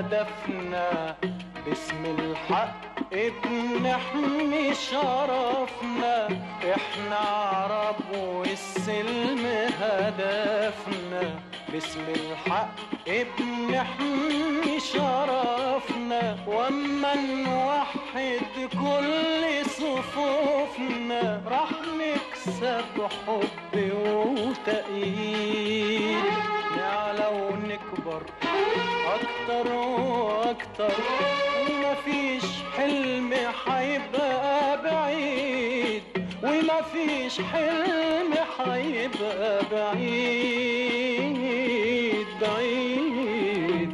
هدفنا، باسم الحق بنحمي شرفنا. احنا عرب والسلم هدفنا، باسم الحق بنحمي شرفنا. واما نوحد كل صفوفنا راح نكسب حب وتأييد. نعلى ونكبر اكتر واكتر، ومفيش حلم حيبقى بعيد، ومفيش حلم حيبقى بعيد بعيد.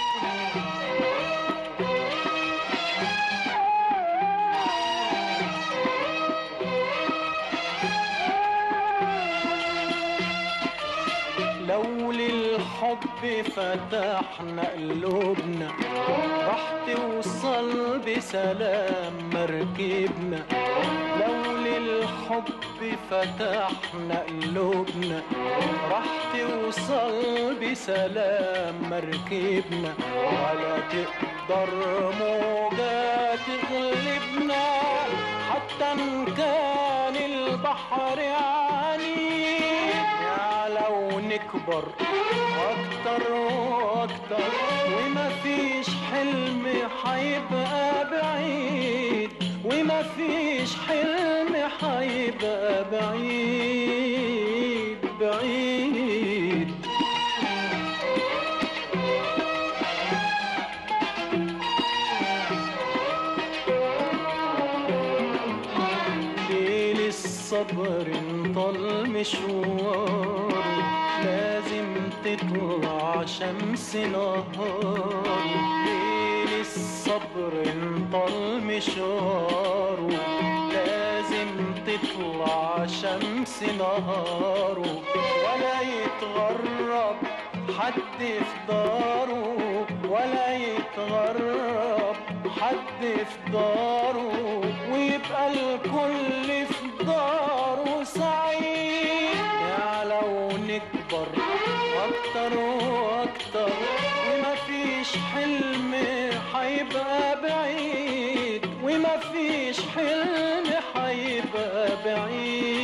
لو للحب فتحنا قلوبنا راح توصل بسلام مركبنا. لو للحب فتحنا قلوبنا راح توصل بسلام مركبنا. ولا تقدر موجة تغلبنا حتى ان كان البحر عنيد. نعلى ونكبر اكتر واكتر، ومفيش حلم حيبقى بعيد، ومفيش حلم حيبقى بعيد بعيد. ليل الصبر انطل مشوار، لازم تطلع شمس نهار. ليل الصبر انطل مشواره، لازم تطلع شمس نهاره. ولا يتغرب حد في داره، ولا يتغرب حد في داره، ويبقى الكل في داره سعيد. نعلى ونكبر اكتر واكتر، ومفيش حلم حيبقى بعيد، ومفيش حلم حيبقى بعيد.